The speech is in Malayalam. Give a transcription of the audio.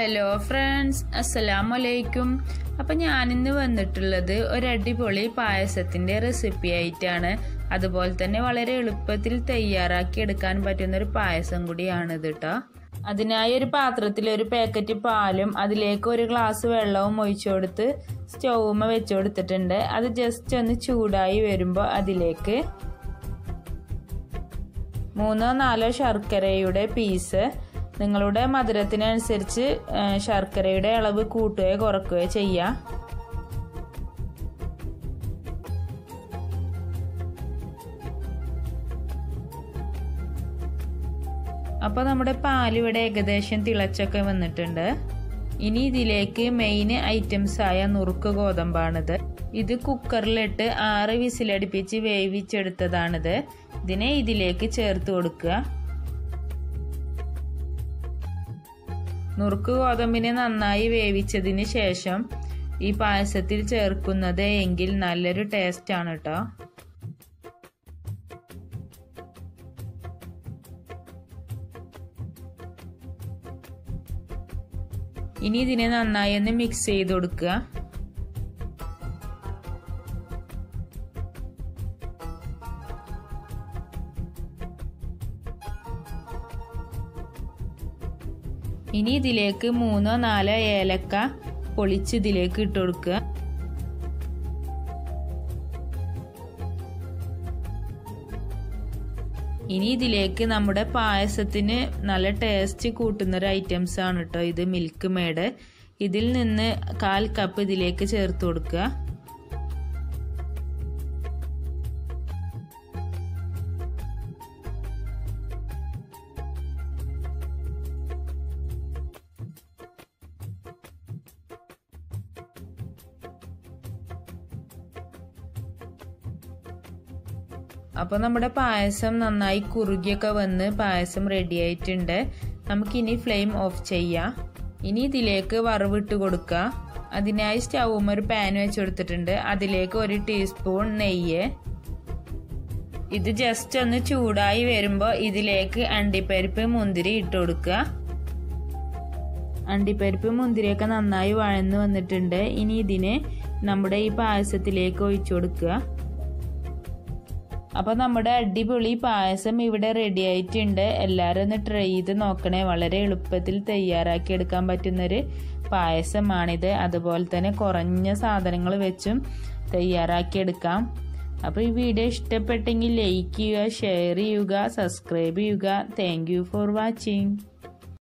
ഹലോ ഫ്രണ്ട്സ്, അസ്സലാമലൈക്കും. അപ്പം ഞാനിന്ന് വന്നിട്ടുള്ളത് ഒരു അടിപൊളി പായസത്തിൻ്റെ റെസിപ്പി ആയിട്ടാണ്. അതുപോലെ തന്നെ വളരെ എളുപ്പത്തിൽ തയ്യാറാക്കി എടുക്കാൻ പറ്റുന്നൊരു പായസം കൂടിയാണിത് കേട്ടോ. അതിനായി ഒരു പാത്രത്തിൽ ഒരു പാക്കറ്റ് പാലും അതിലേക്ക് ഒരു ഗ്ലാസ് വെള്ളവും ഒഴിച്ചു കൊടുത്ത് സ്റ്റൗമ്മ വെച്ച് കൊടുത്തിട്ടുണ്ട്. അത് ജസ്റ്റ് ഒന്ന് ചൂടായി വരുമ്പോൾ അതിലേക്ക് 3-4 ശർക്കരയുടെ പീസ്, നിങ്ങളുടെ മധുരത്തിനനുസരിച്ച് ശർക്കരയുടെ അളവ് കൂട്ടുകയോ കുറയ്ക്കുകയോ ചെയ്യുക. അപ്പോൾ നമ്മുടെ പാലിവിടെ ഏകദേശം തിളച്ചൊക്കെ വന്നിട്ടുണ്ട്. ഇനി ഇതിലേക്ക് മെയിൻ ഐറ്റംസ് ആയ നുറുക്ക് ഗോതമ്പാണിത്. ഇത് കുക്കറിലിട്ട് 6 വിസിലടുപ്പിച്ച് വേവിച്ചെടുത്തതാണിത്. ഇതിനെ ഇതിലേക്ക് ചേർത്ത് കൊടുക്കുക. നുറുക്ക് ഗോതമ്പിനെ നന്നായി വേവിച്ചതിന് ശേഷം ഈ പായസത്തിൽ ചേർക്കുന്നത് എങ്കിൽ നല്ലൊരു ടേസ്റ്റ് ആണ് കേട്ടോ. ഇനി ഇതിനെ നന്നായി ഒന്ന് മിക്സ് ചെയ്ത് കൊടുക്കുക. ഇനി ഇതിലേക്ക് 3-4 ഏലക്ക പൊളിച്ച് ഇതിലേക്ക് ഇട്ട് കൊടുക്കുക. ഇനി ഇതിലേക്ക് നമ്മുടെ പായസത്തിന് നല്ല ടേസ്റ്റ് കൂട്ടുന്നൊരു ഐറ്റംസ് ആണ് കേട്ടോ ഇത്, മിൽക്ക് മേഡ്. ഇതിൽ നിന്ന് 1/4 കപ്പ് ഇതിലേക്ക് ചേർത്ത് കൊടുക്കുക. അപ്പോൾ നമ്മുടെ പായസം നന്നായി കുറുകിയൊക്കെ വന്ന് പായസം റെഡി ആയിട്ടുണ്ട്. നമുക്കിനി ഫ്ലെയിം ഓഫ് ചെയ്യാം. ഇനി ഇതിലേക്ക് വറവിട്ട് കൊടുക്കുക. അതിനായി സ്റ്റൗമ്മ ഒരു പാൻ വെച്ച് കൊടുത്തിട്ടുണ്ട്. അതിലേക്ക് 1 ടീസ്പൂൺ നെയ്യ്. ഇത് ജസ്റ്റ് ഒന്ന് ചൂടായി വരുമ്പോൾ ഇതിലേക്ക് അണ്ടിപ്പരിപ്പ് മുന്തിരി ഇട്ട് കൊടുക്കുക. അണ്ടിപ്പരിപ്പ് മുന്തിരിയൊക്കെ നന്നായി വഴന്ന് വന്നിട്ടുണ്ട്. ഇനി ഇതിനെ നമ്മുടെ ഈ പായസത്തിലേക്ക് ഒഴിച്ചു കൊടുക്കുക. അപ്പോൾ നമ്മുടെ അടിപൊളി പായസം ഇവിടെ റെഡി ആയിട്ടുണ്ട്. എല്ലാവരും ഒന്ന് ട്രൈ ചെയ്ത് നോക്കണേ. വളരെ എളുപ്പത്തിൽ തയ്യാറാക്കി എടുക്കാൻ പറ്റുന്നൊരു പായസമാണിത്. അതുപോലെ തന്നെ കുറഞ്ഞ സാധനങ്ങൾ വെച്ചും തയ്യാറാക്കി എടുക്കാം. അപ്പോൾ ഈ വീഡിയോ ഇഷ്ടപ്പെട്ടെങ്കിൽ ലൈക്ക് ചെയ്യുക, ഷെയർ ചെയ്യുക, സബ്സ്ക്രൈബ് ചെയ്യുക. Thank you for watching.